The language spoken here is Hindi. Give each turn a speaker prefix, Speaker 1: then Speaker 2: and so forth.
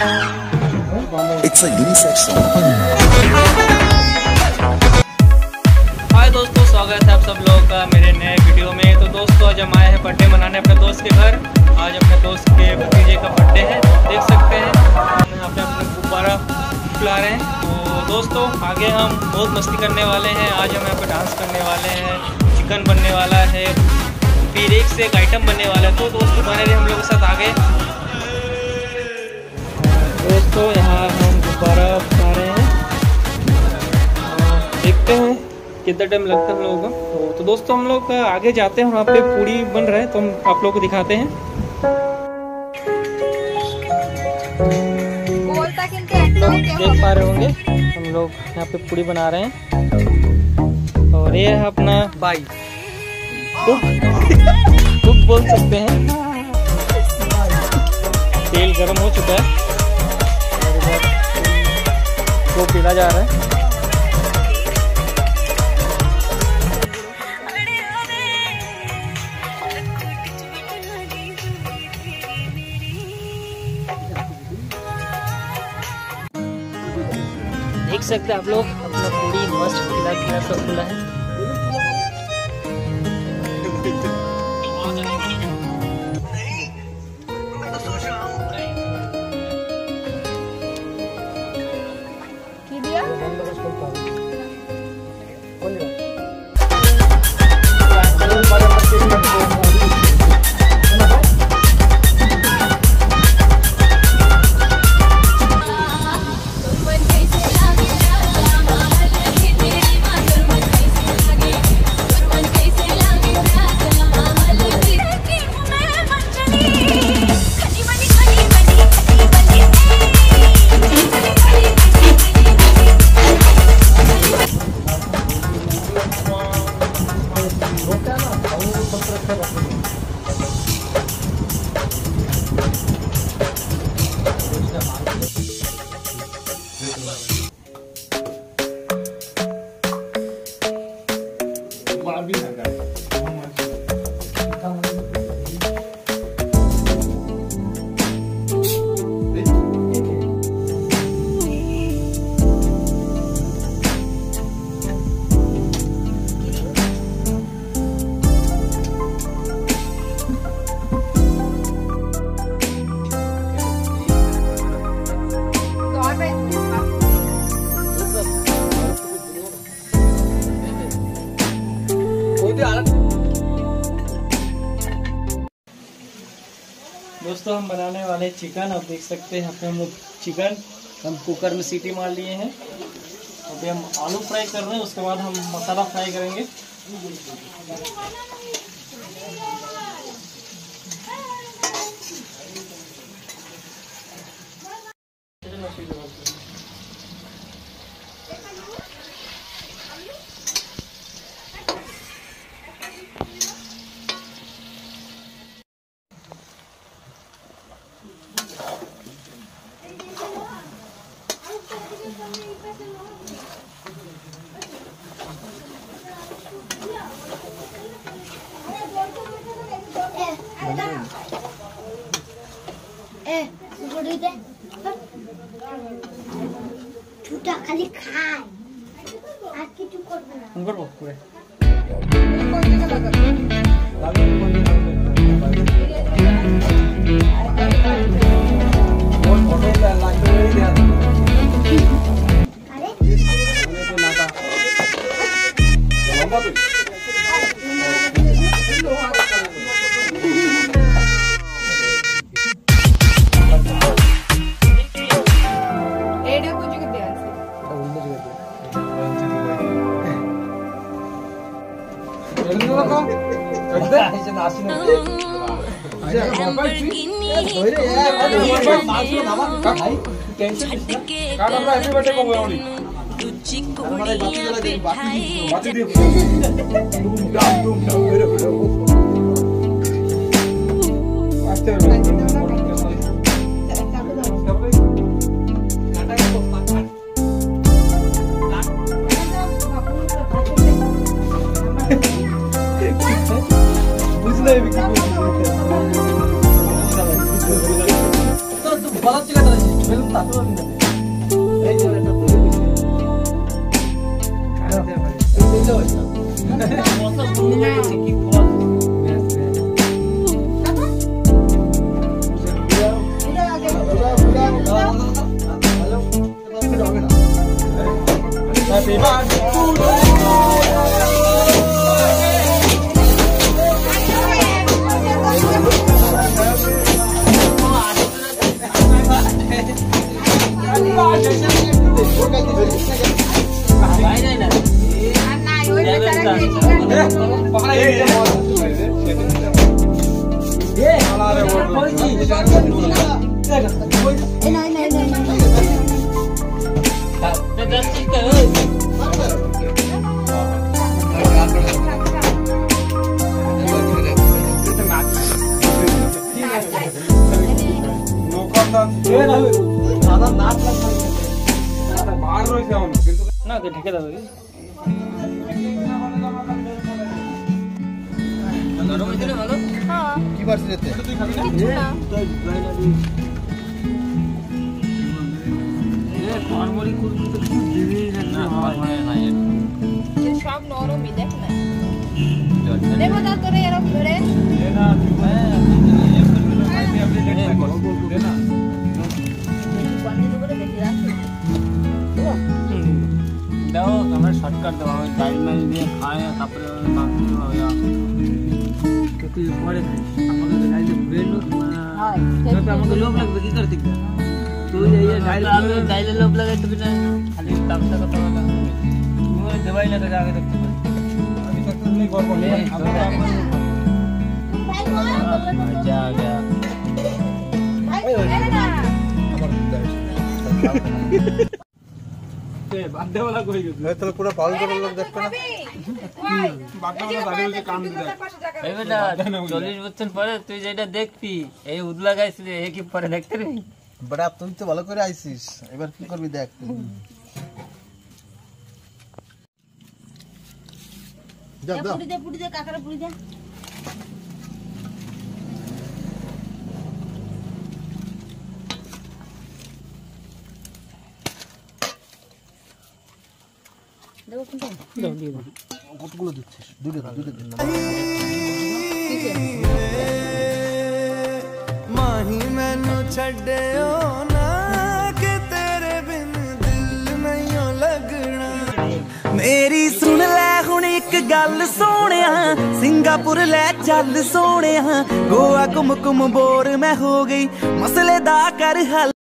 Speaker 1: It's a unisex song.
Speaker 2: हाय दोस्तों, स्वागत है आप सब लोगों का मेरे नए वीडियो में। तो दोस्तों आज हम आए हैं बर्थडे मनाने अपने दोस्त के घर। आज अपने दोस्त के भतीजे का बर्थडे है, देख सकते हैं हम यहाँ पे अपने गुब्बारा फुला रहे हैं। तो दोस्तों आगे हम बहुत मस्ती करने वाले हैं। आज हम यहाँ पे डांस करने वाले हैं, चिकन बनने वाला है, फिर एक से एक आइटम बनने वाला है। तो दोस्तों बने रहे हम लोग के साथ आगे। दोस्तों यहाँ हम गुब्बारा फुला रहे हैं, देखते हैं कितना टाइम लगता है हम लोगों को। तो दोस्तों हम लोग आगे जाते हैं, वहाँ पे पूड़ी बन रहा है तो हम आप लोगों को दिखाते हैं। लोग देख पा रहे होंगे हम लोग यहाँ पे पूड़ी बना रहे हैं। और ये है अपना भाई कुक बोल सकते हैं। तेल गर्म हो चुका है और इधर वो पीला जा रहा है। देख सकते हैं आप लोग अपना पूरी मस्त खिला खिला सब खुला है। दोस्तों हम बनाने वाले चिकन, आप देख सकते हैं यहाँ पे हम लोग चिकन हम कुकर में सीटी मार लिए हैं। अभी हम आलू फ्राई कर रहे हैं, उसके बाद हम मसाला फ्राई करेंगे।
Speaker 3: छूटा खाली खाए आज की तू कर
Speaker 2: करबो पूरे Happy birthday to you. না তো ঢেকে দাও গরম হয়েছে না ভালো হ্যাঁ কি পারছিস এতে তুই খাবি না এ ফরমালি কুরকুর তো দিবি না ফরমালি না এ সব নরমই দেখ না দেবো দাও তোরে এরকম ধরে দে না আপনি দে না দাও আমরা শর্টকাট দাও আমি টাইম লাইন দিয়ে খাই তারপরে বাকি হবে তুই পরে খাইস আমাকে তো গাইলে বেলো তো আমাকে লোভ লাগবে কি করতে তুই এই গাইলে লোভ লাগে তুই না খালি তামসা কথা বলা তুই দেবাই না তোকে আগে দেখতে পারি আমি তো তুমি করব না আচ্ছা গয়া ভাই না আমার বাদে वाला কই গেছে তাহলে পুরো পাউল করে লোক দেখতে না বাদে वाला দাঁড়িয়ে বসে কাম দিতে এই বেটা 40 বছর পরে তুই যেটা দেখবি এই উদলা গাইছিলি এই কি পরে দেখতে রে বড়া তুই তো ভালো করে আইছিস এবার কি করবি দেখ যা যা পুরি দে কাকারে পুরি দে দেখো কোনটা দাও দিয়ে দাও কতগুলো দিচ্ছিস দুটো দিন মাহি ਮੈਨੂੰ ਛੱਡਿਓ ਨਾ ਕਿ ਤੇਰੇ ਬਿਨ ਦਿਲ ਨਹੀਂ ਲੱਗਣਾ ਮੇਰੀ ਸੁਣ ਲੈ ਹੁਣ ਇੱਕ ਗੱਲ ਸੋਹਣਿਆ ਸਿੰਗਾਪੁਰ ਲੈ ਚੱਲ ਸੋਹਣਿਆ ਗੋਆ ਘੁੰਮ ਘੁੰਮ ਬੋਰ ਮੈਂ ਹੋ ਗਈ ਮਸਲੇ ਦਾ ਕਰ ਹੱਲ